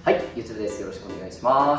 はい、YouTube です。よろしくお願いします。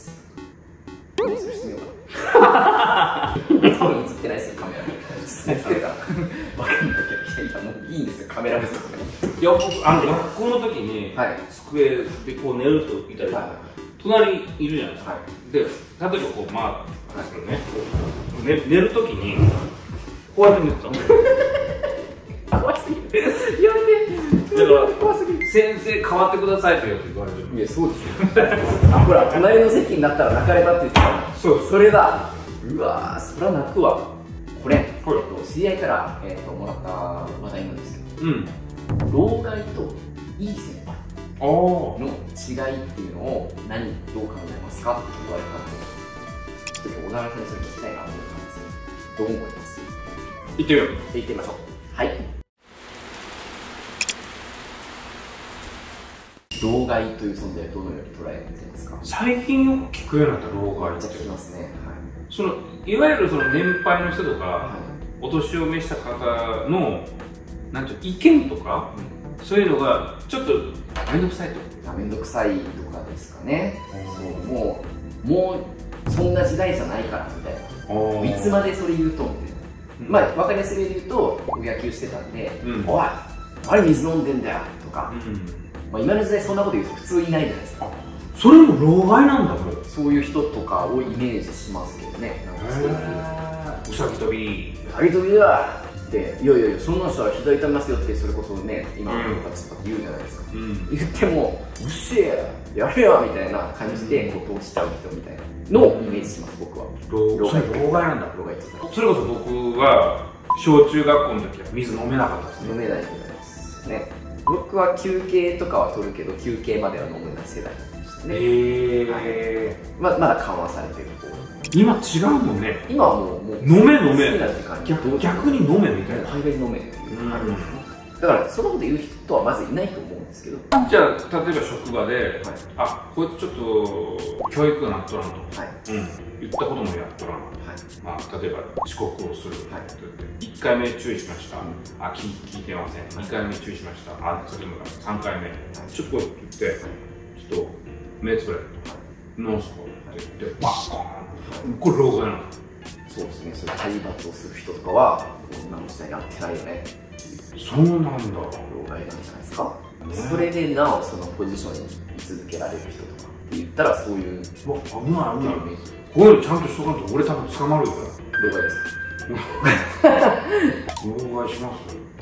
どうするしてみようかな。多分映ってないですよ、カメラに。映ってるかな。わかんないけど、いや、もういいんですよ、カメラ不足で。 いや、僕、学校の時に、机でこう寝る人いたり、隣にいるじゃないですか。で、例えばこう、まあ、寝る時に、こうやって寝てたの。 怖すぎる。やめて。 だから、先生変わってくださいと言われてる。 いや、そうですよ。あ、ほら、隣の席になったら泣かれたって言ってたの。そう、それだ。うわー、そりゃ泣くわ。これ、知り合いから、もらった話題なんですけど、老害といい先輩の違いっていうのをどう考えますかって言われたんで、ちょっと今日小田原さんにそれ聞きたいなと思ったんですけど、どう思います？ 行ってみよう。 行ってみましょう。はい。老害という存在をどのように捉えてますか？ 最近よく聞くようになった老害って。 聞きますね。 いわゆるその年配の人とか、お年を召した方のなんていう意見とか、そういうのがちょっと面倒くさいと。 面倒くさいとかですかね。もうそんな時代じゃないからみたいな。いつまでそれ言うとみたいな。まあ分かりやすい例で言うと、野球してたんで、おい、あれ水飲んでんだよとか。まあ今の時代そんなこと言うと普通いないじゃないですか。 それも老害なんだもん。 そういう人とかをイメージしますけどね。 うさぎ跳び。 うさぎ跳びだって、いやいやいや、そんな人は膝痛みますよって、それこそね、今の子たちとかって言うじゃないですか。言っても、うっせえやれよみたいな感じで、こう通しちゃう人みたいなのをイメージします、僕は。 老害なんだ。 老害って。 それこそ僕は、小中学校の時は水飲めなかったですね。 飲めないと思いますね。僕は休憩とかは取るけど、休憩までは飲めない世代でしたね。まだ緩和されてる方。 今違うもんね。 今はもう飲め逆に飲めみたいな。 大概飲めっていうありますね。だからそのこと言う人はまずいないと思うんですけど。 じゃあ例えば職場で、あ、こいつちょっと教育がなっとらんと、言ったこともやっとらん、まあ例えば遅刻をする、1回目注意しました、あ、聞いてません、2回目注意しました、あ、それも3回目、ちょっとこう言って、ちょっと目つぶれ、ノースコって言って、バッコーン。これ老害なの？ そうですね、それ体罰をする人とかは今の時代やってないよね。 そうなんだ。老害なんじゃないですか。それでなおそのポジションに居続けられる人とかって言ったら、そういう危ない危ない。こういうのちゃんとしとかんと俺多分捕まるよ。 老害ですか？老害します。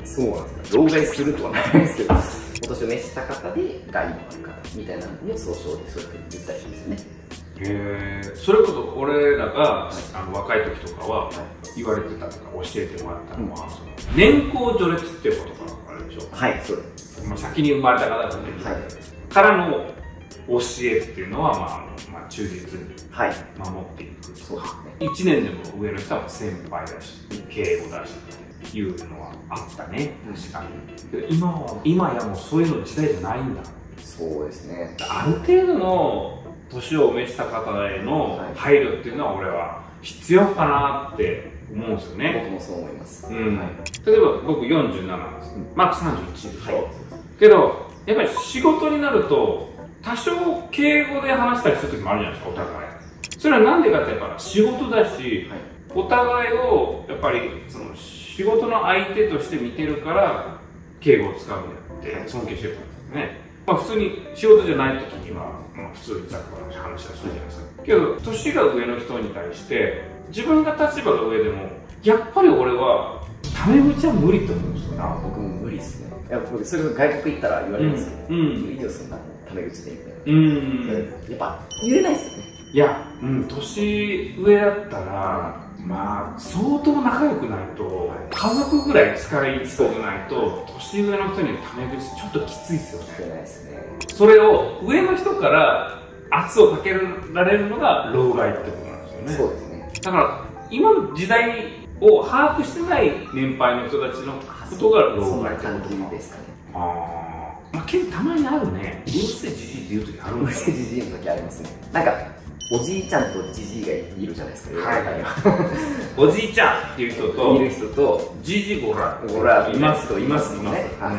そうなんですか。老害するとはないんですけど、お年を召した方で害のある方みたいなのを総称でそういうふうに言ったりするんですよね。 それこそ俺らが若い時とかは言われてたとか教えてもらったのは、年功序列っていうことがあるでしょ。 はい、そうです。 先に生まれた方々からの教えっていうのはまあ忠実に守っていく。そうですね。1年でも上の人は先輩だし敬語だしっていうのはあったね。確かに。今やもうそういうの時代じゃないんだ。 そうですね。 ある程度の年を召した方への配慮っていうのは俺は必要かなって思うんですよね。 僕もそう思います。 例えば僕47なんです。マーク31でしょ。けどやっぱり仕事になると多少敬語で話したりする時もあるじゃないですか、お互い。それはなんでかってやっぱ仕事だし、お互いをやっぱりその仕事の相手として見てるから敬語を使うんであって尊敬してるんですね。まあ普通に仕事じゃない時には、普通にざっくばらん話はするじゃないですか。けど年が上の人に対して自分が立場が上でもやっぱり俺はタメ口は無理と思うんですよ。 僕も無理ですね。いや、僕それ外国行ったら言われますけど、無理よそんなタメ口でみたいな。やっぱ言えないですよね。 いや、年上だったらまあ相当仲良くないと、家族ぐらい使いそうじゃないと年上の人にタメ口ちょっときついですよね。 聞けないですね。それを上の人から圧をかけられるのが老害ってことなんですよね。 そうですね。 だから今の時代を把握してない年配の人たちのことが老害ってことか。 そんな感じですかね。 まあけどたまにあるね。うるせえじじいって言う時あるんですよ。 うるせえじじいの時ありますね。なんかおじいちゃんとじじいがいるじゃないですか。 おじいちゃんっていう人といる人とじじいごらいますね。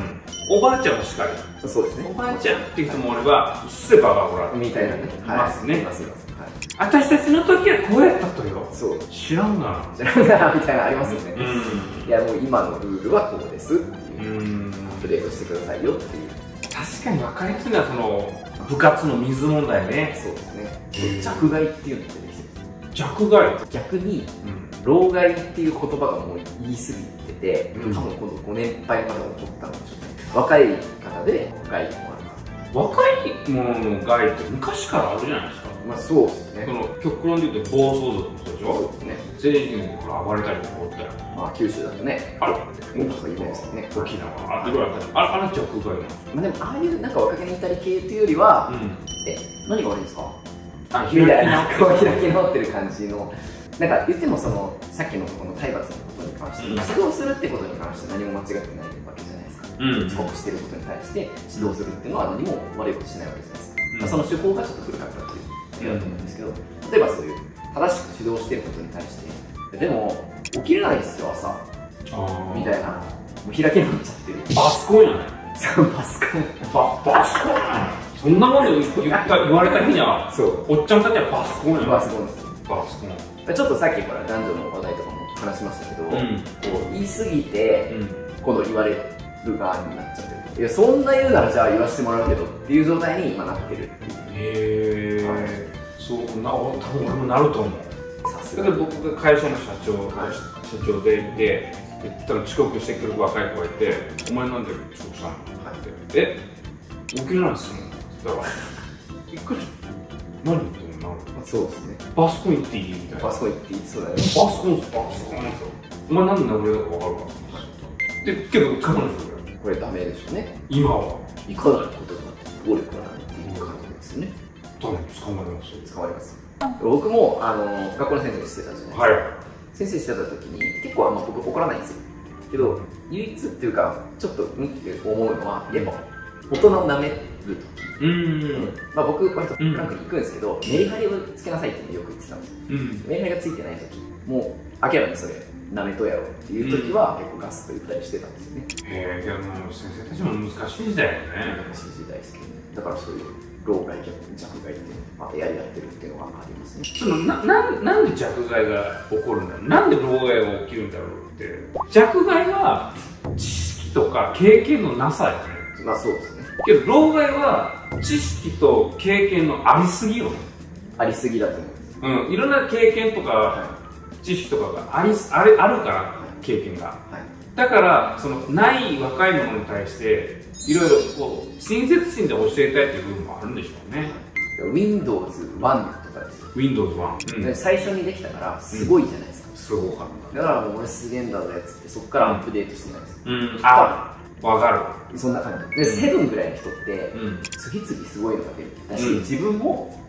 おばあちゃんもしかり。 そうですね。 おばあちゃんっていう人もおれば、スーパーがほら、 みたいなね。 いますね。 います。 私たちの時はこうやったとよ。 そう。 知らんがな。 知らんがな、みたいなのありますよね。いや、もう今のルールはこうですっていう。アップデートしてくださいよっていう。 確かに分かりやすいのは、その、部活の水問題ね。 そうですね。弱害っていうのが出てきてる。 弱害？ 逆に、老害っていう言葉がもう言い過ぎてて、多分このご年配の方が起こったんでしょうね。若い方で害もある。 若い者の害って昔からあるじゃないですか。 まあそうですね。 その極論で言うと暴走族もそうでしょ。 そうですね。 成人で暴れたりとかおったよ。 まあ九州だとね、 ある。 なんか有名ですよね。 沖縄、いろいろあった。あれ弱害なんですよ。 まあでもああいうなんか若気の至り系というよりは、何が悪いんですか？ 開き直ってる感じの。なんか言ってもそのさっきのこの体罰のことに関して、指導するってことに関して何も間違ってないわけじゃないですか。遅刻してることに対して指導するっていうのは何も悪いことしないわけじゃないですか。その手法がちょっと古かったっていうだと思うんですけど、例えばそういう正しく指導してることに対してでも起きれないですよ朝みたいな、もう開けになっちゃってる。 バスコンやね。 そうバスコン。 バスコンやね。そんなもの言われた日には、おっちゃんたちはバスコンやね。 バスコンです。 バスコン。 ちょっとさっきから男女の話題とかも話しましたけど、こう言い過ぎて、今度言われる側になっちゃってる。いや、そんな言うならじゃあ言わせてもらうけどっていう状態に今なってるっていう。 へえ。そう多分俺もなると思う。さすがに僕が会社の社長でいて、遅刻してくる若い子がいて、お前なんで遅刻したのって。起きれないっすもんって言ったら、一回何言ってんの？ そうですね。 バスコン行っていいみたいな。 バスコン行っていい？そうだよ。 バスコンなんですよ。お前なんで殴れたか分かるかで、けど、捕まるんですよ、 これダメでしょうね。 今は。 いかなることが暴力なんていう感じですね。 多分捕まりますよ。 捕まります。僕も、学校の先生してたじゃないですか。はい。先生してた時に、結構僕怒らないんですよ。けど、唯一っていうか、ちょっとって思うのは、やっぱ、大人を舐める時。まあ僕割とフランクに行くんですけど、メリハリをつけなさいってよく言ってたんですよ。メリハリがついてない時、もう諦めてそれなめとやろうっていう時は結構ガスと言ったりしてたんですよね。 へえ、いやもう先生たちも難しい時代よね。 難しい時代ですけどね。だからそういう老害弱害ってまたやってるっていうのがありますね。 なんで弱害が起こるんだろう、なんで老害が起きるんだろうって。弱害は知識とか経験のなさよね。 まあそうですね。 けど老害は知識と経験のありすぎよ。 ありすぎだと思います。 いろんな経験とか知識とかがあるから、経験が。だからそのない若い者に対していろいろこう親切心で教えたいっていう部分もあるんでしょうね。 Windows 1とかですよ。 Windows 1、 最初にできたからすごいじゃないですか。 すごかった。 だからもう俺すげえんだぜっつってそこからアップデートしてないです。 わかる。 そんな感じで、セブンぐらいの人って次々すごいのが出るだし、自分も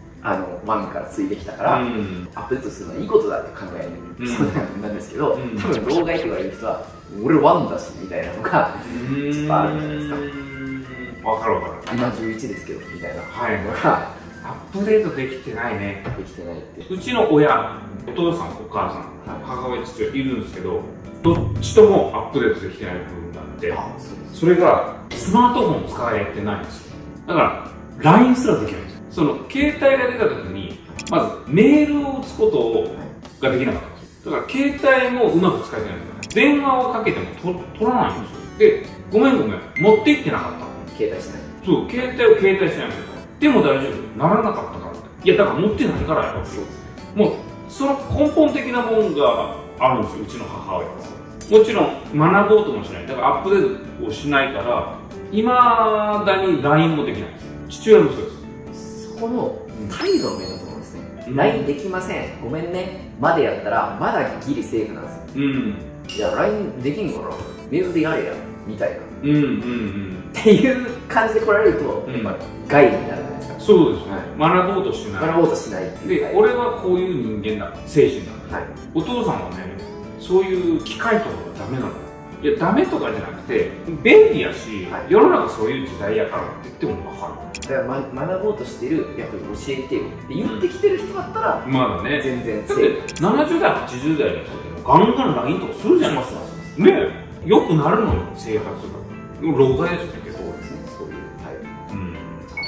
1から継いできたからアップデートするのはいいことだって考えるそうなんですけど、多分老害とか言う人は俺1だしみたいなのがちょっとあるじゃないですか。 わかる。 今11ですけどみたいなのがアップデートできてないね。 できてないって。 うちの親、お父さんお母さん、母親父親いるんですけど、どっちともアップデートできてない部分があって、それがスマートフォンを使えてないんですよ。だから LINE すらできないんですよ。その携帯が出た時にまずメールを打つことができなかったんですよ。だから携帯もうまく使えてないんですよ。電話をかけても取らないんですよ。で、ごめん持って行ってなかった。 携帯しない。 そう、携帯を携帯しないんですよ。でも大丈夫、ならなかったからって。いや、だから持ってないからやろ。もうその根本的なものがあるんですよ、うちの母親は。もちろん学ぼうともしない。だからアップデートをしないからいまだに LINE もできないんですよ。父親もそうです。 そこの態度の面だと思うんですね。LINE できません、ごめんねまでやったらまだギリセーフなんですよ。いや LINE できんからメールでやれやみたいなっていう感じで来られるとやっぱ害になるじゃないですか。 そうですね。学ぼうとしない。 学ぼうとしないっていう。 で、俺はこういう人間だ、精神だ。お父さんはね、そういう機械とかがダメなの。いや、ダメとかじゃなくて便利やし、世の中そういう時代やからって言っても分かる。だから学ぼうとしてる、やっぱり教えてよって言ってきてる人だったらまだね、 全然だって70代80代の人でもガンガン LINE とかするじゃないですかね。よくなるのよ、生活が。老害ですよ。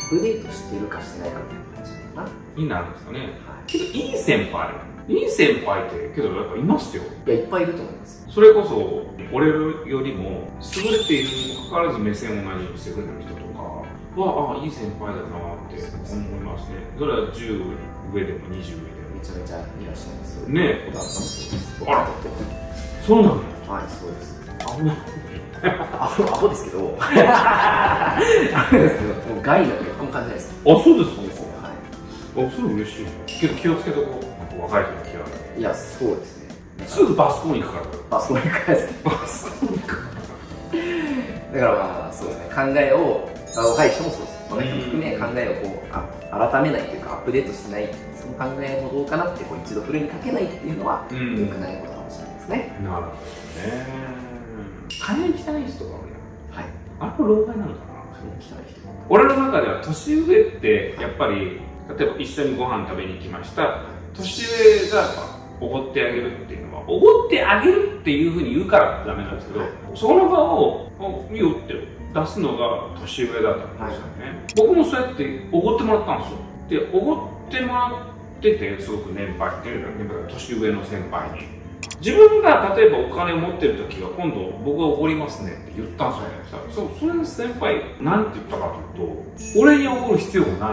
プデートしてるかしてないかみたいな感じかなになるんですかね。けどいい先輩ってけどやっぱいますよ。 いや、いっぱいいると思います。 それこそ俺よりも優れているにもかかわらず目線を同じにしてくれる人とかは、ああいい先輩だなって思いますね。それは10上でも20上でもめちゃめちゃいらっしゃいます。 ねえ。 小田さんもそうです。 あら、そうなんだ。 はい、そうです。 アホですけど、もう害の結婚感じないです。 あ、そうですか。 はい。 あ、それ嬉しい。けど気をつけとこう。若い人の気は。 いや、そうですね。 すぐバスコン行くから。 バスコン行くからですね。 バスコン行くから。 だからまあそうですね。考えを若い人もそうです。この人含め考えをこう改めないというかアップデートしない。その考えもどうかなってこう一度ふるにかけないっていうのは良くないことかもしれないですね。 なるほどね。金に汚い人が多いな。 はい。 あれも老害なのかな。 金に汚い人。 俺の中では年上ってやっぱり例えば一緒にご飯食べに行きました。年上がおごってあげるっていうのはおごってあげるっていうふうに言うからダメなんですけど、その場をいいよって出すのが年上だったんですよね。僕もそうやっておごってもらったんですよ。でおごってもらっててすごく年配年上の先輩に。自分が例えばお金を持ってる時は今度僕がおごりますねって言ったんですよね。それの先輩なんて言ったかというと、俺におごる必要がないって言った。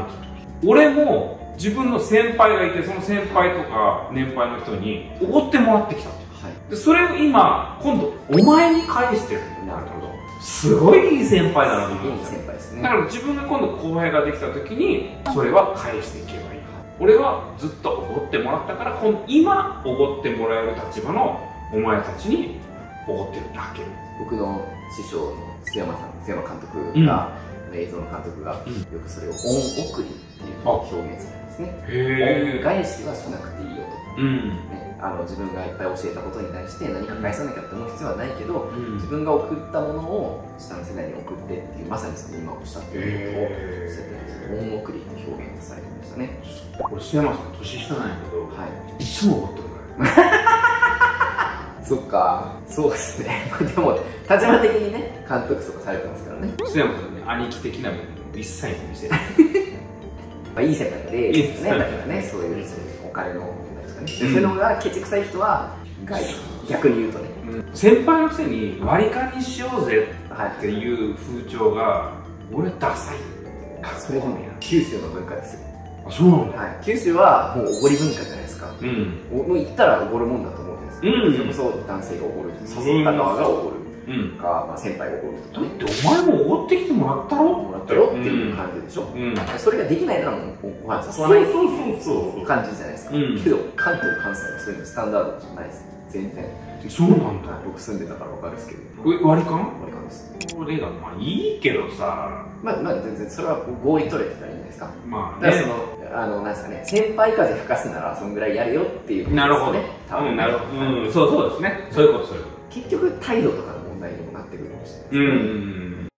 俺も自分の先輩がいて、その先輩とか年配の人におごってもらってきたって、はい、でそれを今度お前に返してる。なるほど。すごいいい先輩だなと思うんですよ。いい先輩ですね。だから自分が今度後輩ができた時にそれは返していけばいい。俺はずっとおごってもらったから今おごってもらえる立場のお前たちにおごってるだけ。 僕の師匠の津山監督が、映像の監督が、よくそれを恩送りっていうふうに表現されますね。恩返しはしなくていいよと、ね、自分がいっぱい教えたことに対して何か返さなきゃって思う必要はないけど、自分が送ったものを下の世代に送ってっていう、まさにその今おっしゃっていることをおっしゃってるんですけど、恩送りって表現されてましたね。 俺津山さん年下なんやけど、はい、いつも思ってるそっか、そうですね。でも立場的にね監督とかされてますからね。 津山さんね、兄貴的な部分を一切見せないまあいい世界でいいですね。だからね、そういうお金の問題とかね、そういうのがケチくさい人は逆に言うとね、 先輩のくせに割り勘にしようぜっていう風潮が俺ダサい。 それでも九州の文化ですよ。 あ、そうなんだ。 九州はもうおごり文化じゃないですか。もう言ったらおごるもんだと思うんですけど、それこそ男性がおごる、誘った側がおごるか、先輩がおごるとかね。 だってお前もおごってきてもらったろっていう感じでしょ。それができないならもうご飯誘わない感じじゃないですか。けど関東関西はそういうのスタンダードじゃないです。全然。 そうなんだ。 僕住んでたから分かるんですけど。 割り勘？ 割り勘です。 これがまあいいけどさ、 まあ全然それは合意取れてたらいいんじゃないですか。 まあね。 だからなんですかね、先輩風吹かすならそんぐらいやるよっていうことですね。 なるほど。 多分。 なるほど。そうですね。そういうこと。 結局態度とかの問題にもなってくるかもしれないですね。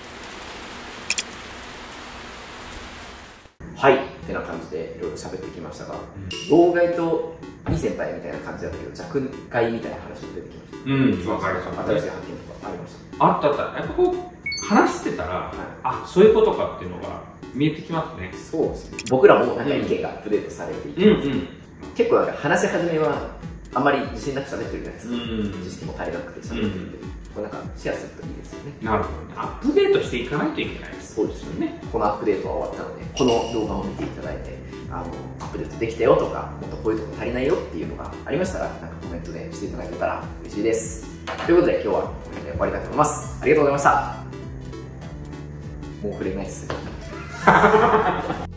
はい、ってな感じでいろいろ喋ってきましたが、老害といい先輩みたいな感じだったけど、弱害みたいな話も出てきました。 わかりました。 新しい発見とかありました。 あった。やっぱこう話してたら、あ、そういうことかっていうのが見えてきますね。 そうですね。僕らもなんか意見がアップデートされていて、結構なんか話し始めはあんまり自信なく喋ってるじゃないですか。知識も足りなくて喋ってるんで、これなんかシェアするといいですよね。 なるほど。アップデートしていかないといけないです。 そうですよね。このアップデートは終わったので、この動画を見ていただいて、アップデートできたよとか、もっとこういうとこ足りないよっていうのがありましたら、なんかコメントでしていただけたら嬉しいです。ということで今日はこれで終わりたいと思います。ありがとうございました。もう触れないっすね。